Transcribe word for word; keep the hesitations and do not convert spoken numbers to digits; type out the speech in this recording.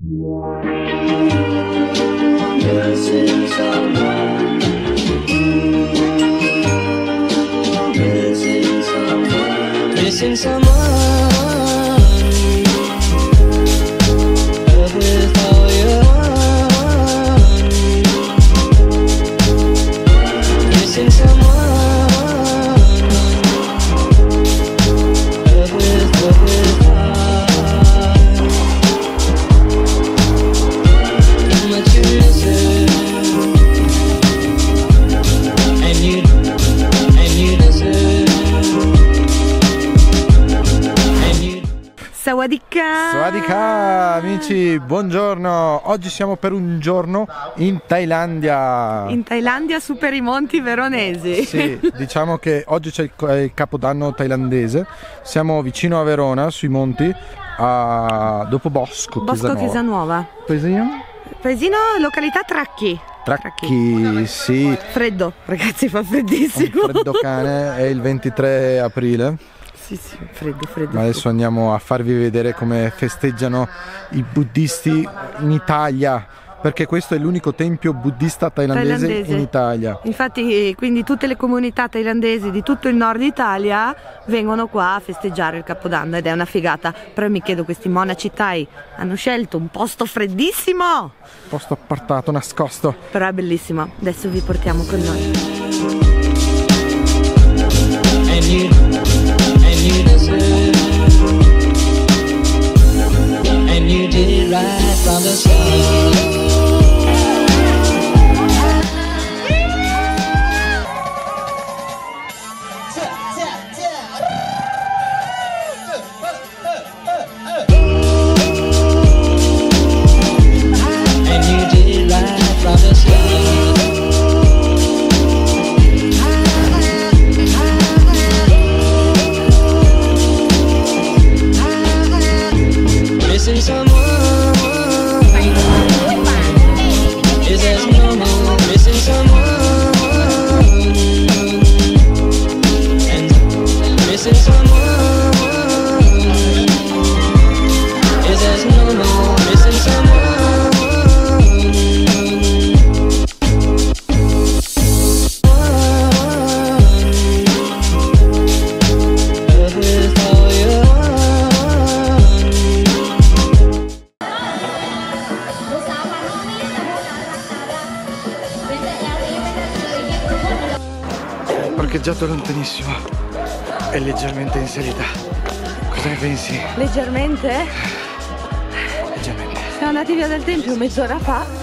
Missing someone. Missing someone. Missing someone. Love with all your heart. Missing someone. Love with, love with heart. How much you miss it. And you, and you deserve. Sawadika! Sawadika amici, buongiorno! Oggi siamo per un giorno in Thailandia. In Thailandia su per i monti veronesi. Sì, diciamo che oggi c'è il, il capodanno thailandese. Siamo vicino a Verona, sui monti, a dopo Bosco, Bosco Chiesa Nuova. Paesino? Paesino, località Tracchi. Tracchi, sì. Freddo, ragazzi, fa freddissimo. Un freddo cane, è il ventitré aprile. Sì, sì, freddo, freddo. Ma adesso andiamo a farvi vedere come festeggiano i buddisti in Italia, perché questo è l'unico tempio buddista thailandese, Thailandese. in Italia. Infatti, quindi tutte le comunità thailandesi di tutto il nord Italia vengono qua a festeggiare il Capodanno ed è una figata. Però mi chiedo, questi monaci thai hanno scelto un posto freddissimo, Posto appartato, nascosto. però è bellissimo. Adesso vi portiamo con noi. And you, and you deserve. And you did it right from the start. And you did it right from the start. Missing someone. Is that normal? Missing someone. And missing someone. Is that normal? Missing someone. Love with all your heart. Parcheggiato lontanissimo e leggermente in salita. Cosa ne pensi? Leggermente? Leggermente. Siamo andati via dal tempio mezz'ora fa